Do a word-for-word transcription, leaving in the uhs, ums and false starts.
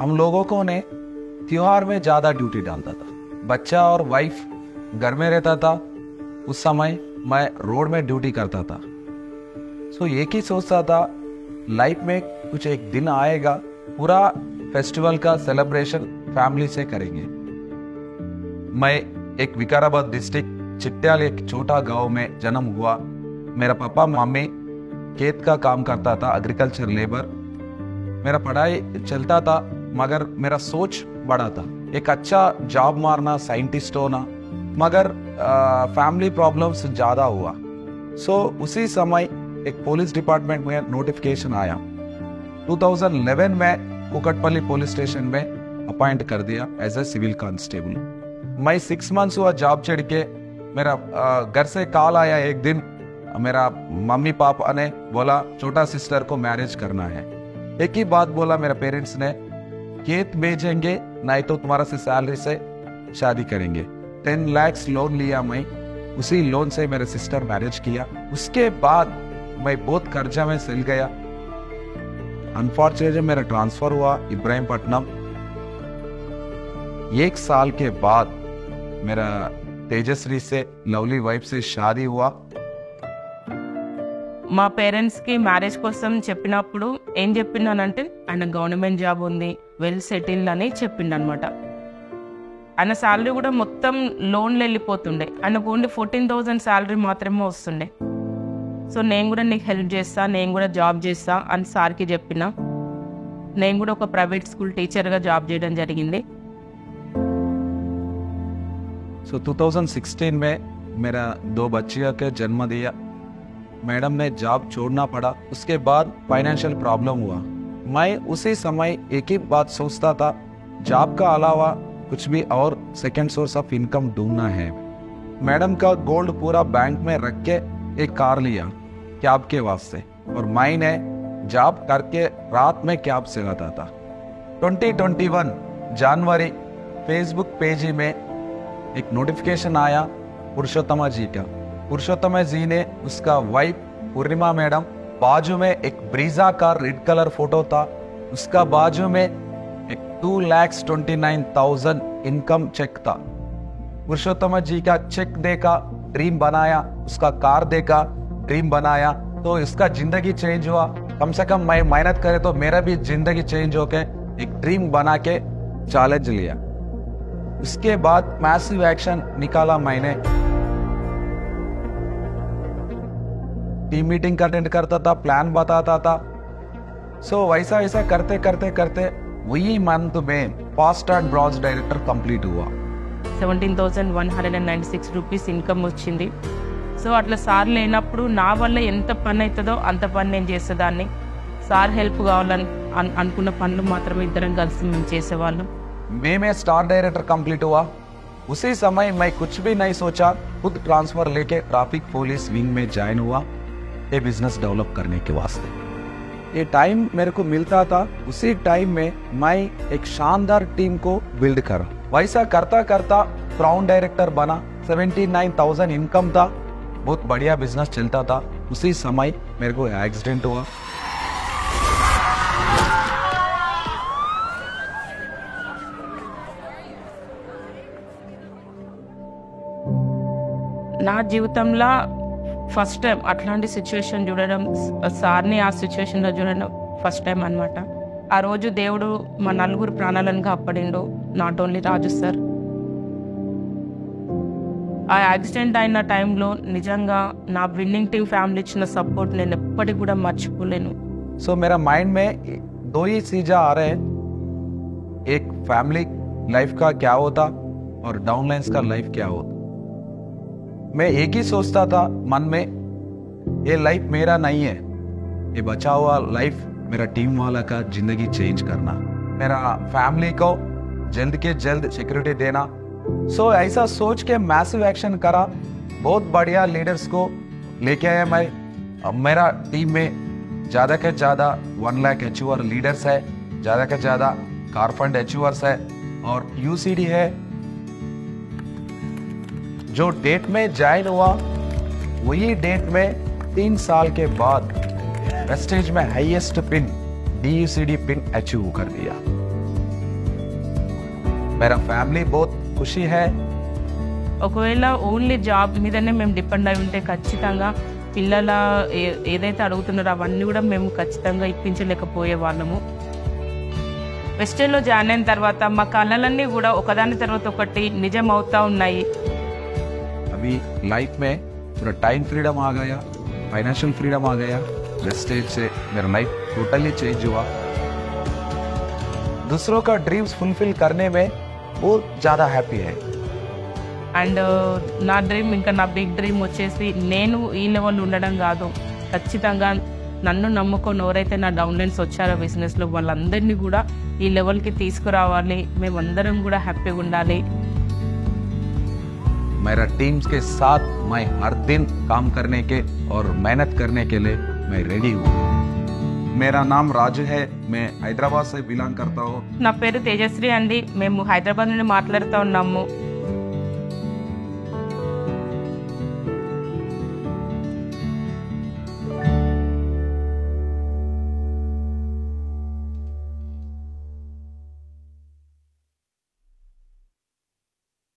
हम लोगों को ने त्योहार में ज़्यादा ड्यूटी डालता था। बच्चा और वाइफ घर में रहता था। उस समय मैं रोड में ड्यूटी करता था। सो एक ही सोचता था लाइफ में कुछ एक दिन आएगा, पूरा फेस्टिवल का सेलिब्रेशन फैमिली से करेंगे। मैं एक विकाराबाद डिस्ट्रिक्ट चिट्याल एक छोटा गांव में जन्म हुआ। मेरा पापा मम्मी खेत का काम करता था, एग्रीकल्चर लेबर। मेरा पढ़ाई चलता था मगर मेरा सोच बड़ा था, एक अच्छा जॉब मारना, साइंटिस्ट होना। मगर फैमिली प्रॉब्लम्स ज़्यादा हुआ। सो so, उसी समय एक पुलिस डिपार्टमेंट में नोटिफिकेशन आया। दो हज़ार ग्यारह में कुकटपल्ली पुलिस स्टेशन में अपॉइंट कर दिया एज ए सिविल कांस्टेबल। मैं सिक्स मंथ्स हुआ जॉब चढ़ के। मेरा घर से कॉल आया एक दिन, मेरा मम्मी पापा ने बोला छोटा सिस्टर को मैरिज करना है। एक ही बात बोला मेरे पेरेंट्स ने, खेत बेचेंगे नहीं तो तुम्हारा से सैलरी से शादी करेंगे। टेन लैक्स लोन लिया मैं, उसी लोन से मेरे सिस्टर मैरिज किया। उसके बाद मैं बहुत कर्जा में सिल गया। अनफॉर्चुनेटली मेरा ट्रांसफर हुआ इब्राहिमपट्टनम। एक साल के बाद मेरा तेजश्री से लवली वाइफ से शादी हुआ। మా పేరెంట్స్కి మ్యారేజ్ కోసం చెప్పినప్పుడు ఏం చెప్పిండనంటే ఆయన గవర్నమెంట్ జాబ్ ఉంది, వెల్ సెటిల్డ్ అని చెప్పిండు అనమాట. ఆయన శాలరీ కూడా మొత్తం లోన్లు వెళ్ళిపోతుండే. ఆయనకు ఓన్లీ ఫోర్టీన్ థౌజండ్ శాలరీ మాత్రమే వస్తుండే. సో నేను కూడా నీకు హెల్ప్ చేస్తా, నేను కూడా జాబ్ చేస్తా అని సార్కి చెప్పిన. నేను కూడా ఒక ప్రైవేట్ స్కూల్ టీచర్గా జాబ్ చేయడం జరిగింది. सो so, दो हज़ार सोलह में मेरा दो बच्चियों के जन्म दिया। मैडम ने जॉब छोड़ना पड़ा। उसके बाद फाइनेंशियल प्रॉब्लम हुआ। मैं उसी समय एक ही बात सोचता था, जॉब का अलावा कुछ भी और सेकेंड सोर्स ऑफ इनकम ढूंढना है। मैडम का गोल्ड पूरा बैंक में रख के एक कार लिया कैब के वास्ते, और मैंने जॉब करके रात में कैब चलाता था। दो हज़ार इक्कीस जनवरी फेसबुक पेज में एक नोटिफिकेशन आया पुरुषोत्तमा जी का। पुरुषोत्तमा जी ने उसका वाइफ पूर्णिमा मैडम, बाजू में एक ब्रीजा का रेड कलर फोटो था, उसका बाजू में एक two lakhs twenty nine thousand income check था। पुरुषोत्तमा जी का चेक देखा, ड्रीम बनाया, उसका कार देखा, ड्रीम बनाया, तो इसका जिंदगी चेंज हुआ। कम से कम मैं मेहनत करे तो मेरा भी जिंदगी चेंज होके एक ड्रीम बना के चैलेंज लिया। उसके बाद मैसिव एक्शन निकाला मैंने। टीम मीटिंग अटेंड करता था, प्लान बताता था। सो so, वैसा वैसा करते करते करते वही मंथ में fast and bronze director complete हुआ। Seventeen thousand one hundred and ninety six rupees income వచ్చింది. సో అట్లా సార్ లేనప్పుడు నా వల్ల ఎంత పని అవుతుందో అంత పని నేను చేసేదాన్ని. సార్ హెల్ప్ కావాలని అనుకున్న పనులు మాత్రమే ఇద్దరం కలిసి మేము చేసేవాళ్ళం. मई में स्टार डायरेक्टर कंप्लीट हुआ। उसी समय मैं कुछ भी नहीं सोचा, खुद ट्रांसफर लेके ट्रैफिक पुलिस विंग में ज्वाइन हुआ, ये बिजनेस डेवलप करने के वास्ते। ये टाइम मेरे को मिलता था, उसी टाइम में मैं एक शानदार टीम को बिल्ड करा। वैसा करता करता क्राउन डायरेक्टर बना। सेवेंटी नाइन थाउजेंड इनकम था, बहुत बढ़िया बिजनेस चलता था। उसी समय मेरे को एक्सीडेंट हुआ। నా జీవితంలో ఫస్ట్ టైం అట్లాంటి సిచ్యువేషన్ చూడడం, సార్ని ఆ సిచ్యువేషన్లో చూడడం ఫస్ట్ టైం అనమాట. ఆ రోజు దేవుడు మా నలుగురు ప్రాణాలను కాపాడిండు, నాట్ ఓన్లీ రాజు సార్. ఆ యాక్సిడెంట్ అయిన టైంలో నిజంగా నా విన్నింగ్ టీమ్ ఫ్యామిలీ ఇచ్చిన సపోర్ట్ నేను ఎప్పటికి కూడా మర్చిపోలేను. సో so, मेरा माइंड में दो ही चीज़ें आ रहे हैं, एक फैमिली लाइफ का क्या होता और डाउनलाइंस का लाइफ क्या होता। मैं एक ही सोचता था मन में, ये लाइफ मेरा नहीं है, ये बचा हुआ लाइफ मेरा टीम वाला का जिंदगी चेंज करना, मेरा फैमिली को जल्द के जल्द सिक्योरिटी देना। सो so, ऐसा सोच के मैसिव एक्शन करा। बहुत बढ़िया लीडर्स को लेके आया मैं। अब मेरा टीम में ज़्यादा के ज़्यादा वन लाख अचीवर लीडर्स है, ज़्यादा के ज़्यादा कारफंड अचीवर्स है और यूसीडी है। जो डेट में ज्वाइन हुआ वही डेट में तीन साल के बाद वेस्टेज में highest pin D U C D pin achieve कर दिया। मेरा फैमिली बहुत खुशी है। ఒకవేళ ఓన్లీ జాబ్ మీదనే మేము డిపెండ్ అయి ఉంటే ఖచ్చితంగా పిల్లల ఏ- ఏదైతే అడుగుతున్నారో అవన్నీ కూడా మేము ఖచ్చితంగా ఇప్పించలేకపోయే వాళ్ళము. వెస్టర్న్లో జాయిన్ అయిన తర్వాత మా కళలన్నీ కూడా ఒకదాని తర్వాత ఒకటి నిజం అవుతా ఉన్నాయి. अभी लाइफ में पूरा टाइम फ्रीडम आ गया, फाइनेंशियल फ्रीडम आ गया। वेस्टेज से मेरा लाइफ टोटली चेंज हुआ। दूसरों का ड्रीम्स फुलफिल करने में बहुत ज़्यादा हैप्पी है। అండ్ నా డ్రీమ్ ఇంకా నా బిగ్ డ్రీమ్ వచ్చేసి నేను ఈ లెవెల్ ఉండడం కాదు, ఖచ్చితంగా నన్ను నమ్ముకొని ఎవరైతే నా డౌన్లైన్స్ వచ్చారో బిజినెస్లో వాళ్ళందరినీ కూడా ఈ లెవెల్కి తీసుకురావాలి, మేమందరం కూడా హ్యాపీగా ఉండాలి. मेरा टीम्स के साथ मैं हर दिन काम करने के और मेहनत करने के लिए मैं रेडी हूँ। मेरा नाम राजू है, मैं हैदराबाद से बिलोंग करता हूँ। నా పేరు తేజశ్రీ అండి, మేము హైదరాబాద్ నుండి మాట్లాడుతూ ఉన్నాము.